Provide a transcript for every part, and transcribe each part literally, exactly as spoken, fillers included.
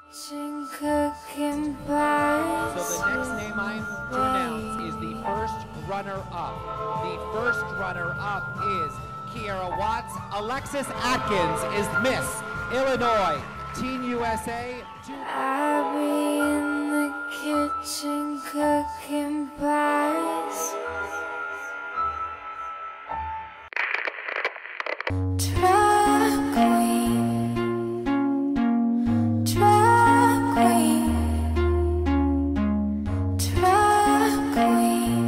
kitchen cooking pies. So the next name I'm to announce is the first runner-up. The first runner-up is Kiara Watts. Alexis Atkins is Miss Illinois Teen U S A. I'll be in the kitchen cooking pies. Drag queen, drag queen, drag queen,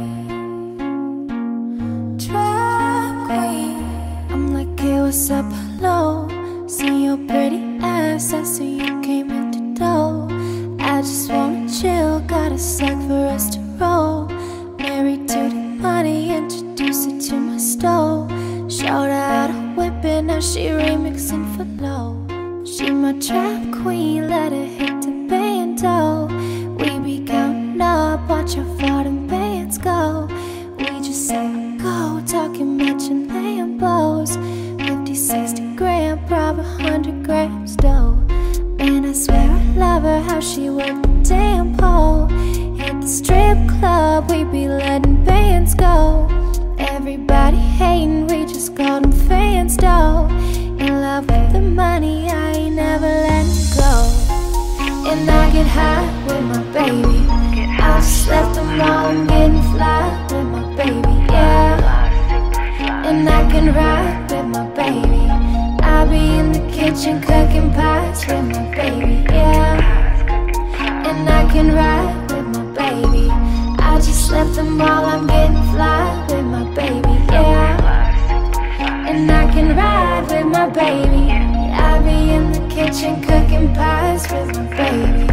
drag queen. I'm like, hey, what's up, hello? See your pretty ass, I see you came in the door. I just wanna chill, got a sack for us to roll. Married to the money, introduce her to my stove. Showed her how to whip it, now she remixing for low. She my trap queen, let her hit the bando. We be counting up, watch how far them bands go. We just say go, talking matching Lambos. Fifty, sixty gram, probably hundred grams dough. Man, I swear I love her, how she work the damn pole. Hit the strip club, we be letting bands go. Everybody hating, we just call them fans though. In love with the money, I ain't never letting go. And I get high with my baby. I just left them all, I'm getting fly with my baby, yeah. And I can ride with my baby. I be in the kitchen cooking pies with my baby, yeah. And I can ride with my baby. I just left them all, I'm getting fly with my baby, yeah. And I can ride with my baby. I be in the kitchen cooking pies with my baby.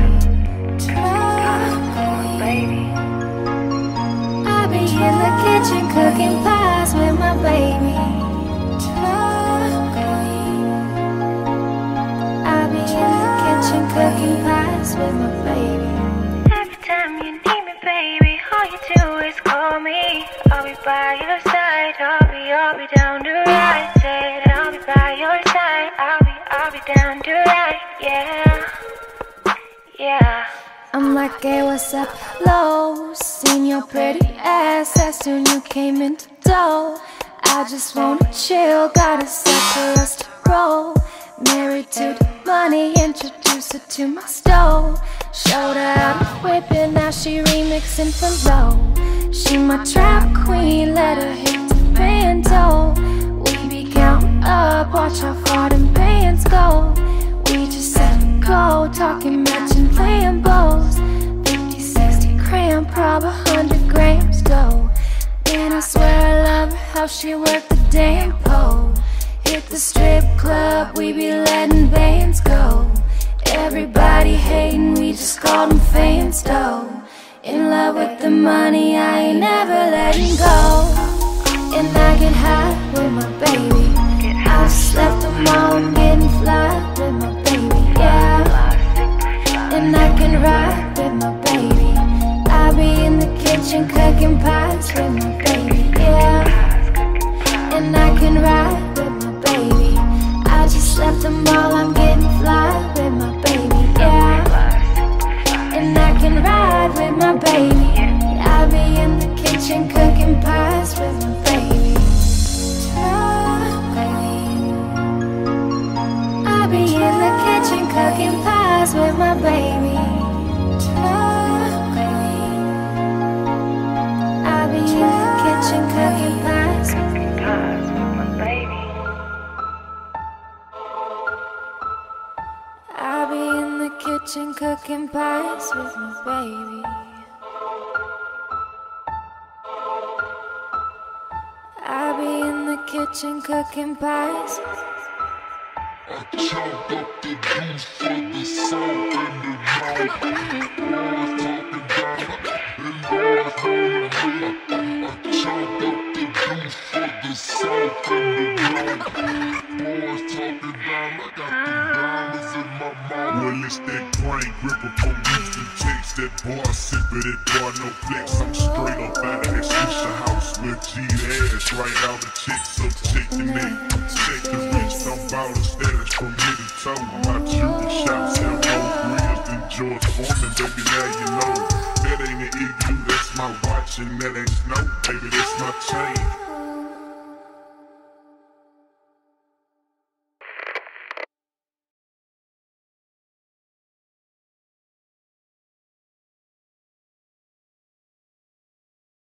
Drag queen. I be in the kitchen cooking pies with my baby. Drag queen. I be in the kitchen cooking pies with my baby. Every time you need me, baby, all you do is call me. I'll be by your side. I'll be, I'll be down to ride. Said I'll be by your side. I'll be, I'll be down to ride. Yeah, yeah. I'm like, hey, what's up, low? Seen your pretty ass as soon you came into door. I just wanna chill, got a set for us to roll. Married to the money, introduce her to my stove. Showed her how to whip it, now she remixing for low. She my trap queen, let her hit the bando. We be counting up, watch how far them bands go. We just said go, talking matching Lambos. Fifty, sixty gram, probably hundred grams dough. And I swear I love her, how she work the damn pole. Hit the strip club, we be letting bands go. Everybody hating, we just call them fans though. In love with the money, I ain't never letting go. And I get high with my baby. I just left them all, I'm getting fly with my baby, yeah. And I can ride with my baby. I be in the kitchen cooking pies with my baby, yeah. And I can ride with my baby. I just left them all, I'm getting fly with my baby, yeah. And I can ride with my baby. I be in the kitchen cooking pies with my baby. Drag queen. I be in the kitchen cooking pies with my baby. Drag queen. I be in the kitchen cooking pies with my baby. I be in the kitchen cooking pies with my baby. I be in the kitchen cooking pies. I chopped up the juice for the soul and the mouth. Boys talking down and boys wanna hate. I chopped up the juice for the soul and the mouth. Boys talking down, I got the diamonds in my mouth. Well, it's that grain gripper police and takes that boy. I sip it, that boy no flex. I'm straight up out of that shisha house with G ass right out the chicks up shaking it. Shake the wrist, I'm bout a status from head to toe. My jewelry shops have no grills. my watch and that ain't snow, baby, that's my chain.